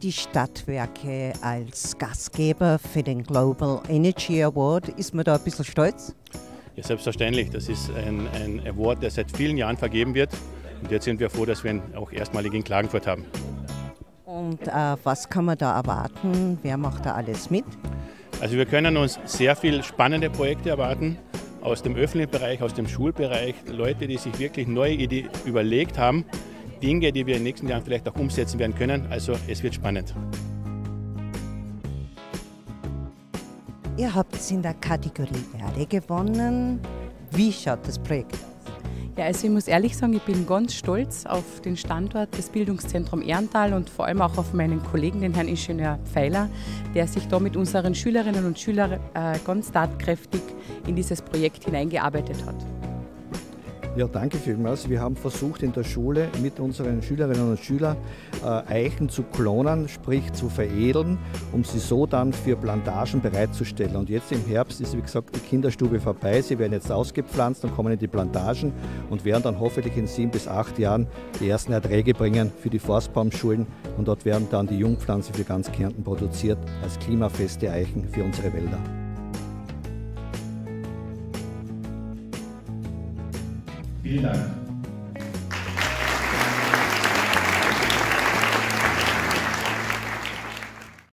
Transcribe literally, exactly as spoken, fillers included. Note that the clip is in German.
die Stadtwerke als Gastgeber für den Global Energy Award. Ist man da ein bisschen stolz? Ja, selbstverständlich. Das ist ein, ein Award, der seit vielen Jahren vergeben wird. Und jetzt sind wir froh, dass wir ihn auch erstmalig in Klagenfurt haben. Und äh, was kann man da erwarten? Wer macht da alles mit? Also wir können uns sehr viele spannende Projekte erwarten. Aus dem öffentlichen Bereich, aus dem Schulbereich. Leute, die sich wirklich neue Ideen überlegt haben. Dinge, die wir in den nächsten Jahren vielleicht auch umsetzen werden können. Also es wird spannend. Ihr habt es in der Kategorie Erde gewonnen. Wie schaut das Projekt aus? Ja, also ich muss ehrlich sagen, ich bin ganz stolz auf den Standort des Bildungszentrums Ehrental und vor allem auch auf meinen Kollegen, den Herrn Ingenieur Pfeiler, der sich da mit unseren Schülerinnen und Schülern äh, ganz tatkräftig in dieses Projekt hineingearbeitet hat. Ja, danke vielmals. Wir haben versucht in der Schule mit unseren Schülerinnen und Schülern äh, Eichen zu klonen, sprich zu veredeln, um sie so dann für Plantagen bereitzustellen. Und jetzt im Herbst ist, wie gesagt, die Kinderstube vorbei. Sie werden jetzt ausgepflanzt und kommen in die Plantagen und werden dann hoffentlich in sieben bis acht Jahren die ersten Erträge bringen für die Forstbaumschulen. Und dort werden dann die Jungpflanzen für ganz Kärnten produziert als klimafeste Eichen für unsere Wälder. Vielen Dank.